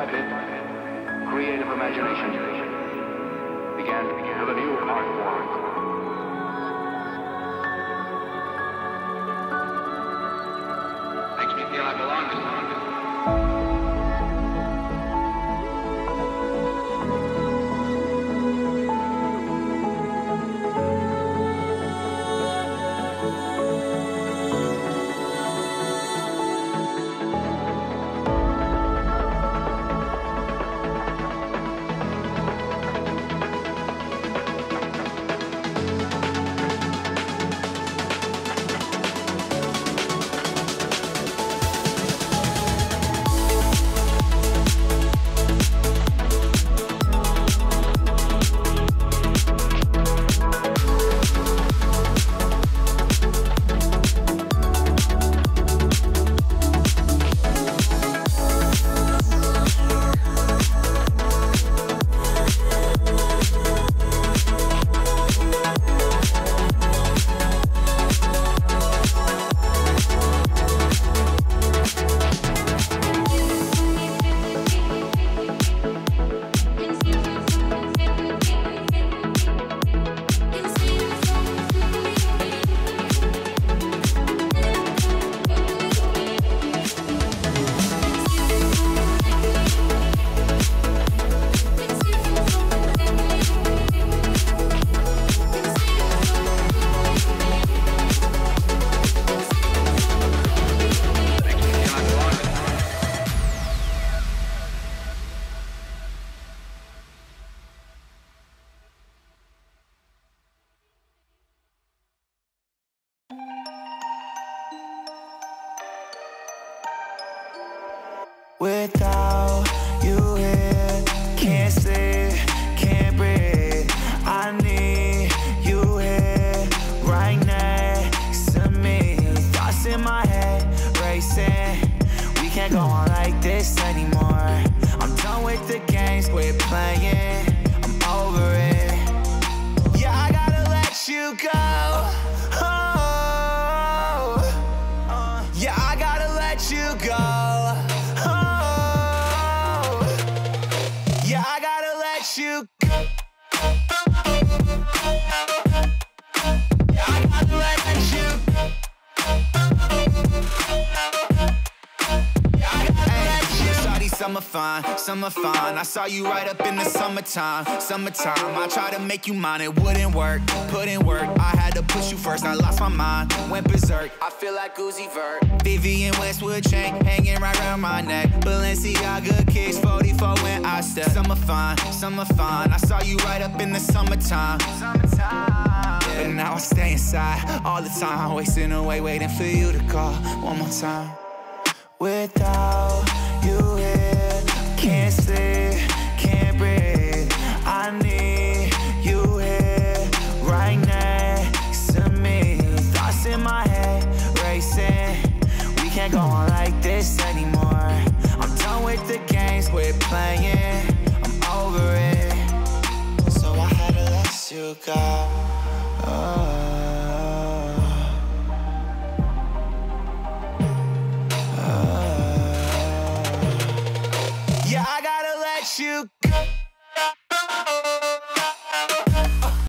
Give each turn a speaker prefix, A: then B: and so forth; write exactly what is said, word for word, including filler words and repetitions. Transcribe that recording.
A: bit, creative imagination began with a new art form. Makes me feel I belong to something.
B: Without you here, can't sleep, can't breathe. I need you here, right next to me. Thoughts in my head, racing. We can't go on like this anymore. I'm done with the games we're playing. I'm over it. Yeah, I gotta let you go. Oh, yeah, I gotta let you go. Yeah, I gotta let you go. Yeah, I gotta let you go. Yeah, I gotta let you go. Shawty, summer fine, summer fine. I saw you right up in the summertime, summertime. I tried to make you mine, it wouldn't work. Put in work, I had to push you first. I lost my mind, went berserk. I feel like Uzi Vert. Vivian Westwood chain hanging right around my neck. Balenciaga kicks forty-four when I step. Summer fine, summer fine. I saw you right up in the summertime. Summertime. Yeah. But now I stay inside all the time, wasting away waiting for you to call one more time. Without you here, can't sleep, can't breathe. I need you here, right next to me. Thoughts in my head, racing. We can't go on like this anymore. I'm done with the games we're playing. I'm over it. So I had to let you go. Oh. Oh. Yeah, I gotta let you go.